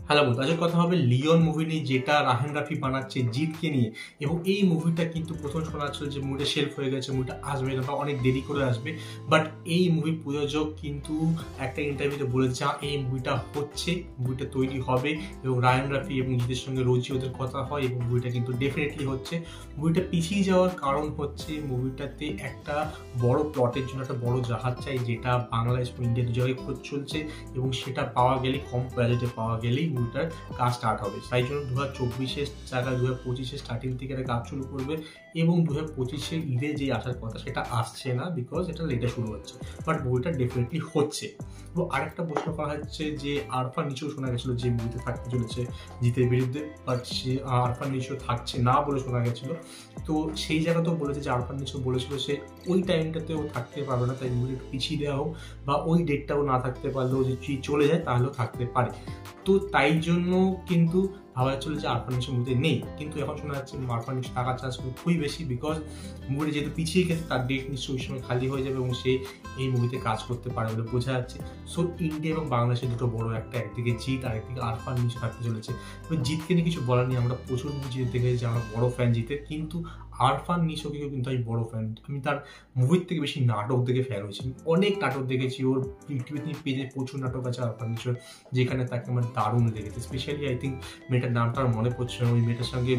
Hello বন্ধু, আজকের কথা হবে লিওন মুভি নিয়ে, যেটা রাহেন রাফি বানাচ্ছে জিতকে নিয়ে। এবং এই মুভিটা কিন্তু প্রথম শোনা যাচ্ছিল যে মুভিটা শেলফ হয়ে গেছে, মুভিটা আসবে না বা অনেক দেরি করে আসবে। বাট এই মুভি প্রযোজক কিন্তু একটা ইন্টারভিউতে বলেছে এই মুভিটা হচ্ছে, মুভিটা তৈরি হবে এবং রাহেন রাফি এবং জিতের সঙ্গে রোজই ওদের কথা হয় এবং মুভিটা কিন্তু ডেফিনেটলি হচ্ছে। মুভিটা পিছিয়ে যাওয়ার কারণ হচ্ছে মুভিটাতে একটা বড় প্লটের জন্য একটা বড় জাহাজ চাই, যেটা বাংলাদেশ এবং ইন্ডিয়া দু জায়গায় খোঁজ চলছে এবং সেটা পাওয়া গেলে, কম বাজেটে পাওয়া গেলেই মুভিটার কাজ স্টার্ট হবে। তাই জন্য 2024-এর জায়গায় 2025-এর স্টার্টিং থেকে একটা কাজ শুরু করবে এবং 2025-এর ঈদে যে আসার কথা সেটা আসছে না, বিকজ এটা লেটে শুরু হচ্ছে। বাট মুভিটা ডেফিনেটলি হচ্ছে। তো আরেকটা প্রশ্ন করা হচ্ছে যে আরফান নিচেও শোনা গেছিলো যে মুভিতে থাকতে চলেছে জিতের বিরুদ্ধে, বাট সে আরফান নিচেও থাকছে না বলে শোনা গেছিলো। তো সেই জায়গাতেও বলেছে যে আরফান নিচেও বলেছিল সে ওই টাইমটাতেও থাকতে পারবে না, তাই মুভিটা একটু পিছিয়ে দেওয়া হোক, বা ওই ডেটটাও না থাকতে পারলেও যে চলে যায় তাহলেও থাকতে পারে। তো তাই জন্য কিন্তু ভাবা যাচ্ছিল যে আরফান নিচু মুভিতে নেই, কিন্তু এখন শোনা যাচ্ছে আরফান নিচু টাকার চান্স খুবই বেশি, বিকজ মুভিটা যেহেতু পিছিয়ে গেছে তার ডেট নিশ্চয়ই ওই সময় খালি হয়ে যাবে এবং সে এই মুভিতে কাজ করতে পারে বলে বোঝা যাচ্ছে। সো ইন্ডিয়া এবং বাংলাদেশের দুটো বড়, একটা একদিকে জিৎ আর একদিকে আরফান নিচু থাকতে চলেছে। তো জিতকে নিয়ে কিছু বলার নেই, আমরা প্রচুর মুভি জিত দেখেছি, আমরা বড় ফ্যান জিতের, কিন্তু আরফান নিশোকেও কিন্তু আমি বড় ফ্যান। আমি তার মুভির থেকে বেশি নাটক দেখে ফ্যান হয়েছি, অনেক নাটক দেখেছি ওর, টিভিতে পেজে প্রচুর নাটক আছে আরফান নিশোর, যেখানে তাকে আমার দারুণ লেগেছে। স্পেশালি আই থিঙ্ক মেয়েটার নামটা আর মনে পড়ছে না, ওই মেয়েটার সঙ্গে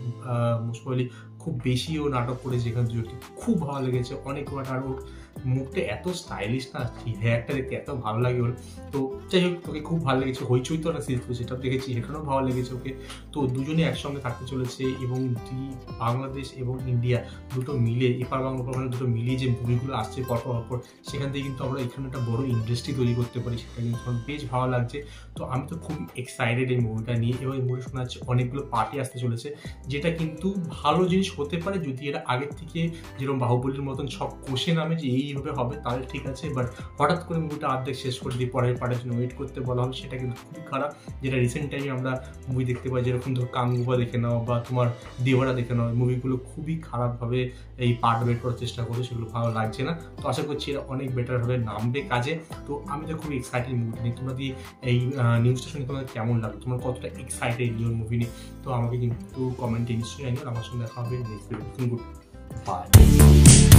মোস্টলি খুব বেশি ও নাটক করেছে, যেখানে খুব ভালো লেগেছে অনেকবার। আর ওর মুখটা এত স্টাইলিশ না, হেয়ারটা দেখতে এত ভালো লাগে ওর। তো যাই হোক, তোকে খুব ভালো লেগেছে। হইচই তো একটা সিরিজ সেটাও দেখেছি, সেখানেও ভালো লেগেছে ওকে। তো দুজনে একসঙ্গে থাকতে চলেছে এবং বাংলাদেশ এবং ইন্ডিয়া দুটো মিলে, এপার বাংলা ওপার বাংলা দুটো মিলিয়ে যে মুভিগুলো আসছে পরপর, সেখান থেকে কিন্তু আমরা এখানে একটা বড় ইন্ডাস্ট্রি তৈরি করতে পারি, সেটা কিন্তু আমার বেশ ভালো লাগছে। তো আমি তো খুবই এক্সাইটেড এই মুভিটা নিয়ে, এবং এই মুভি শোনা যাচ্ছে অনেকগুলো পার্টি আসতে চলেছে, যেটা কিন্তু ভালো জিনিস হতে পারে যদি এটা আগের থেকে যেরকম বাহুবলীর মতন সব কোষে নামে যে এইভাবে হবে, তাহলে ঠিক আছে। বাট হঠাৎ করে মুভিটা অর্ধেক শেষ করে দিয়ে পরের পার্টের জন্য ওয়েট করতে বলা হবে, সেটা কিন্তু খুবই খারাপ। যেটা রিসেন্ট টাইমে আমরা মুভি দেখতে পাই, যেরকম ধর কাঙ্গুবা দেখে নাও বা তোমার দেওয়ারা দেখে নাও, মুভিগুলো খুবই খারাপভাবে এই পার্ট বের করার চেষ্টা করে, সেগুলো ভালো লাগছে না। তো আশা করছি এরা অনেক বেটারভাবে নামবে কাজে। তো আমি তো খুবই এক্সাইটেড মুভি নিয়ে। তোমরা দিয়ে এই নিউজটা শুনে তোমাদের কেমন লাগলো, তোমার কতটা এক্সাইটেড লিওন মুভি নিয়ে, তো আমাকে কিন্তু কমেন্টে নিশ্চয়ই জানিও। আমার সঙ্গে দেখা হবে নেক্সট ভিডিও। Good bye.